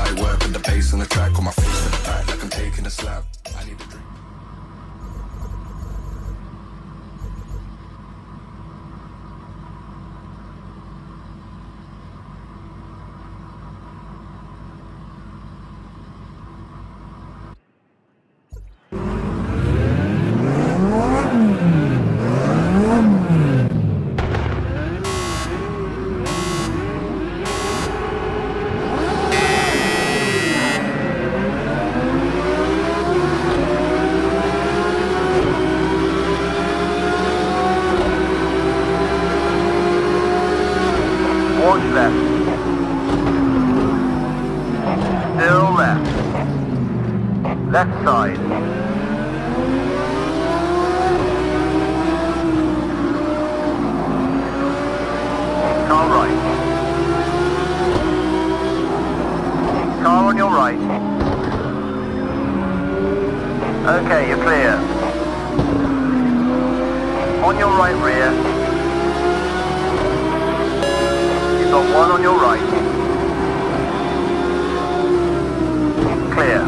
light work with the bass on the track, on my face to the back like I'm taking a slap. I need a drink. Watch left. Still left. Left side. Car right. Car on your right. Okay, you're clear. On your right rear. Got one on your right. Clear.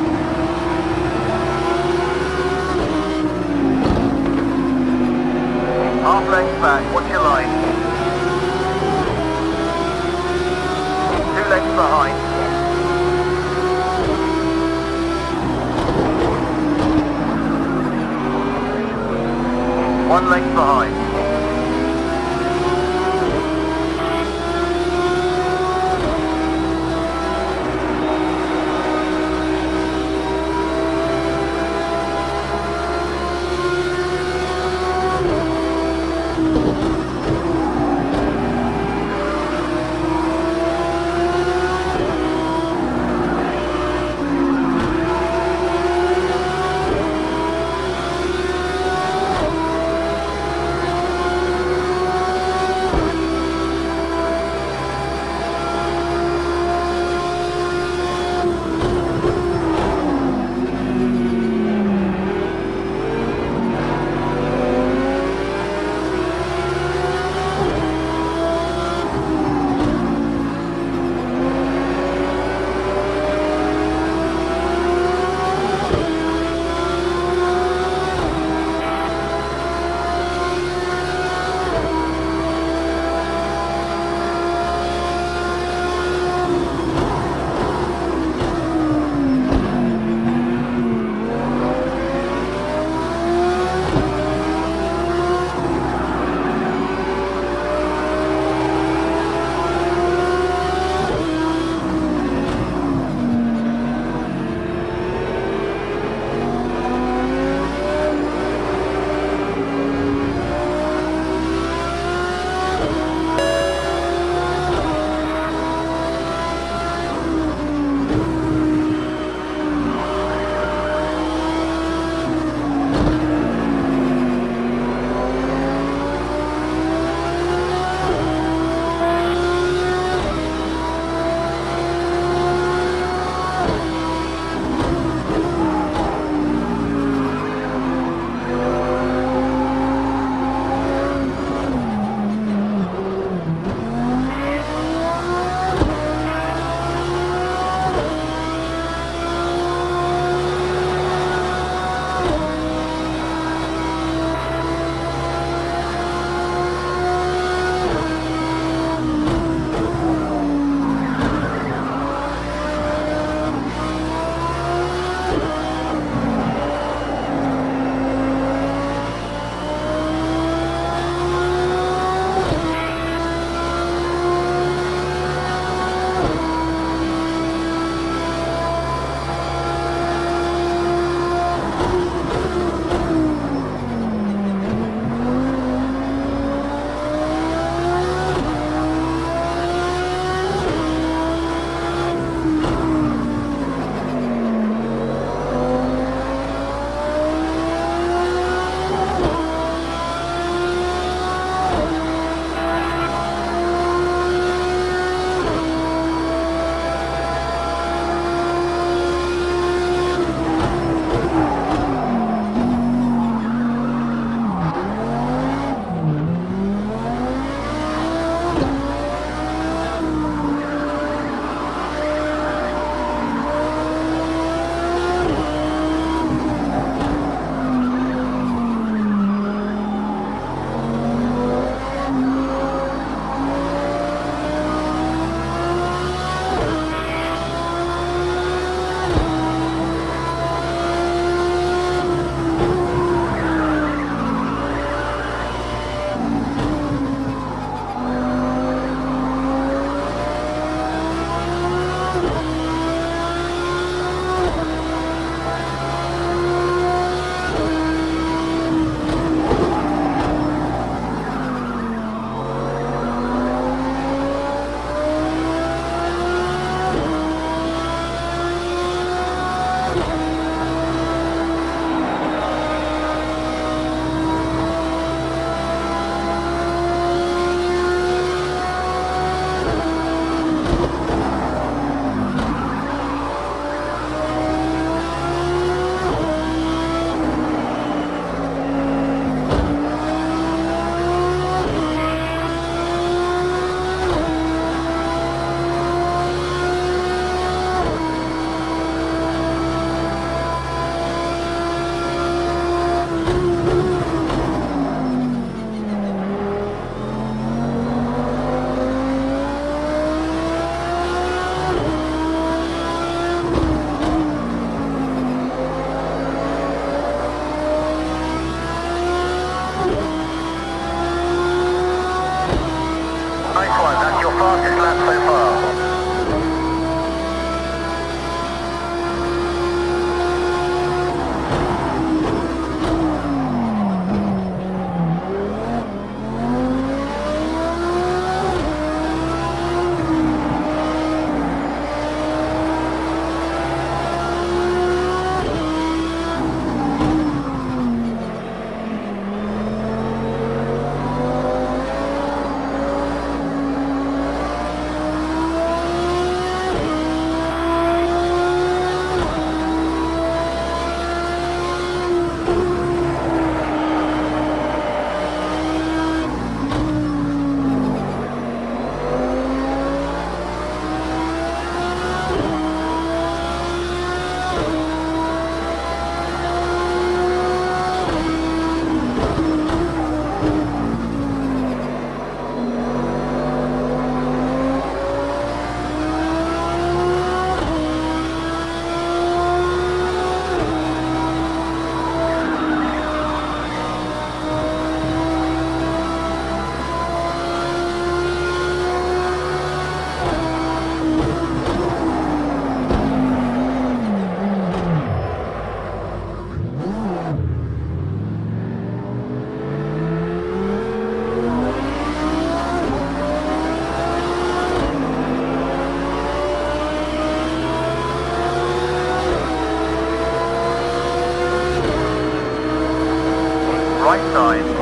Half length back, watch your line. 2 lengths behind. One length behind. fastest lap so far. Right side.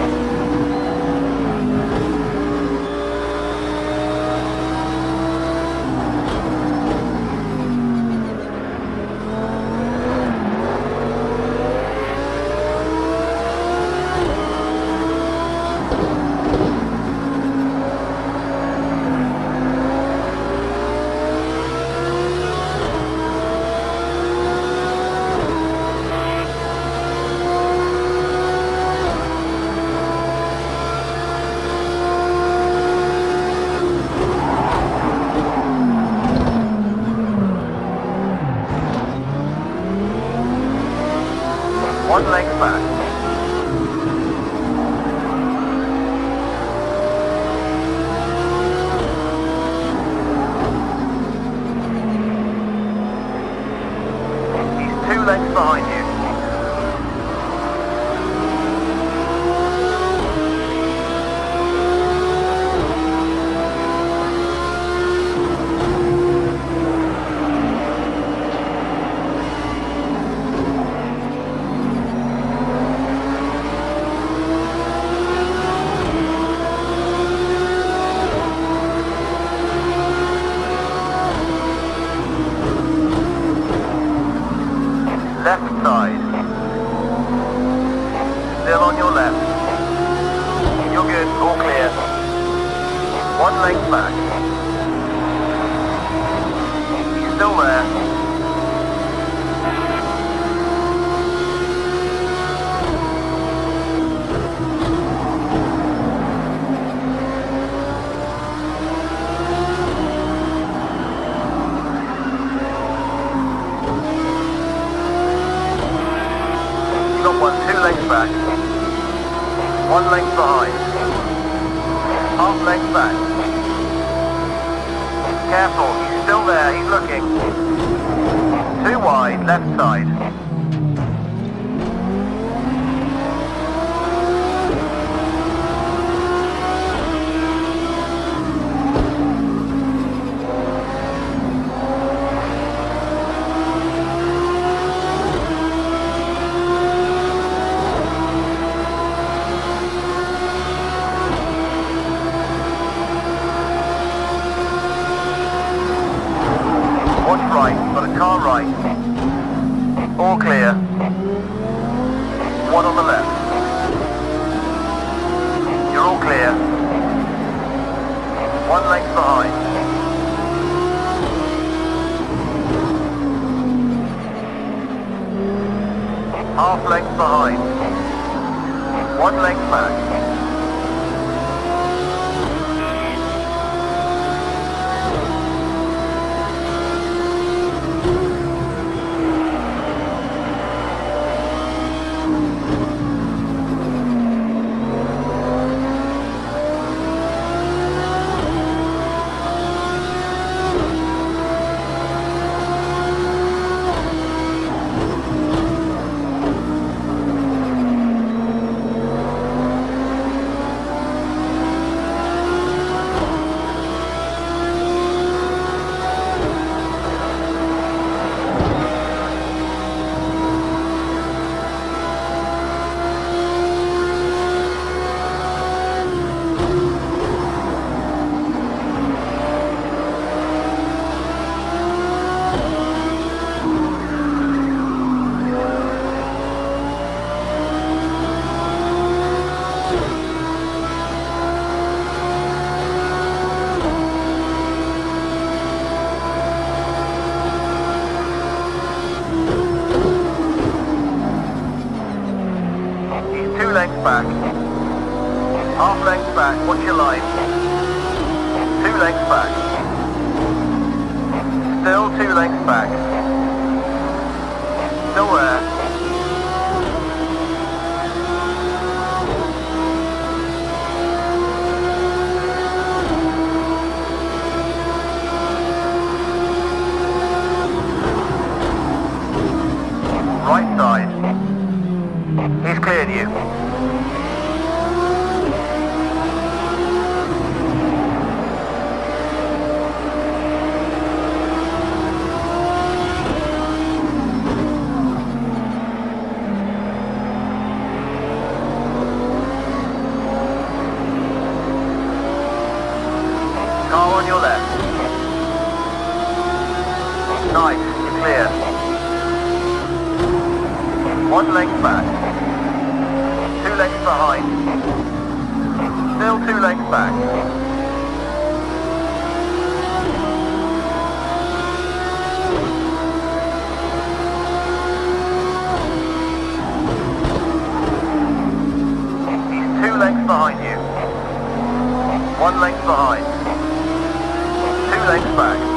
One length back. He's 2 lengths behind you. Left side. Still on your left. You're good, all clear. 1 length back. He's still there. Got 2 lengths back. 1 length behind. Half length back. Careful, he's still there, he's looking. 2 wide, left side. Watch right, got a car right. All clear. 1 on the left. You're all clear. 1 length behind. Half length behind. 1 length back. Half length back, watch your line. 2 lengths back. Still 2 lengths back. Still there. Right side. He's cleared you. Car on your left. Nice, you're clear. 1 length back. 2 lengths behind. Still 2 lengths back. He's 2 lengths behind you. 1 length behind. 2 lengths back.